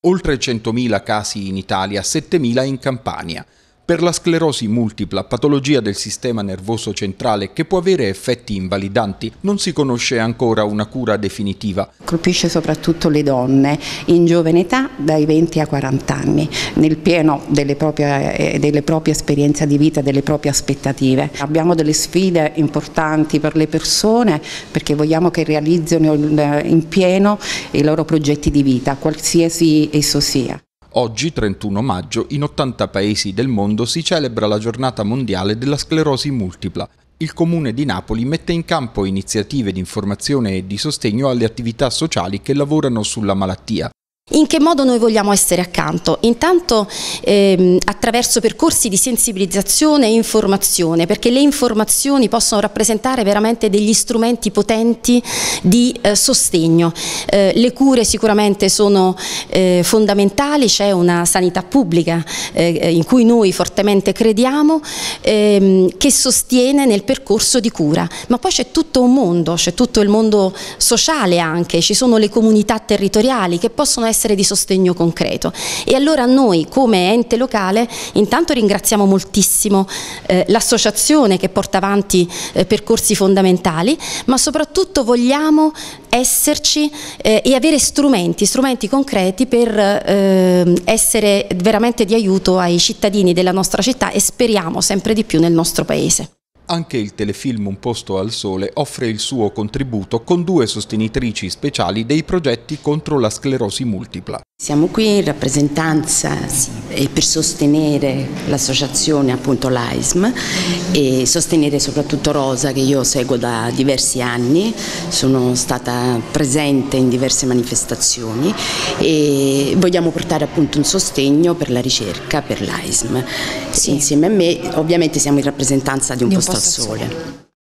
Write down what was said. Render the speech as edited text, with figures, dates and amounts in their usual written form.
Oltre 100.000 casi in Italia, 7.000 in Campania. Per la sclerosi multipla, patologia del sistema nervoso centrale che può avere effetti invalidanti, non si conosce ancora una cura definitiva. Colpisce soprattutto le donne in giovane età, dai 20 ai 40 anni, nel pieno delle proprie esperienze di vita, delle proprie aspettative. Abbiamo delle sfide importanti per le persone perché vogliamo che realizzino in pieno i loro progetti di vita, qualsiasi esso sia. Oggi, 31 maggio, in 80 paesi del mondo si celebra la giornata mondiale della sclerosi multipla. Il Comune di Napoli mette in campo iniziative di informazione e di sostegno alle attività sociali che lavorano sulla malattia. In che modo noi vogliamo essere accanto? Intanto attraverso percorsi di sensibilizzazione e informazione, perché le informazioni possono rappresentare veramente degli strumenti potenti di sostegno. Le cure sicuramente sono fondamentali, c'è una sanità pubblica in cui noi fortemente crediamo, che sostiene nel percorso di cura, ma poi c'è tutto un mondo, c'è tutto il mondo sociale anche, ci sono le comunità territoriali che possono essere di sostegno concreto. E allora noi come ente locale intanto ringraziamo moltissimo l'associazione che porta avanti percorsi fondamentali, ma soprattutto vogliamo esserci e avere strumenti concreti per essere veramente di aiuto ai cittadini della nostra città e speriamo sempre di più nel nostro paese. Anche il telefilm Un posto al sole offre il suo contributo con 2 sostenitrici speciali dei progetti contro la sclerosi multipla. Siamo qui in rappresentanza per sostenere l'associazione appunto l'AISM e sostenere soprattutto Rosa, che io seguo da diversi anni, sono stata presente in diverse manifestazioni e vogliamo portare appunto un sostegno per la ricerca per l'AISM. Sì. Insieme a me ovviamente siamo in rappresentanza di Un posto al sole.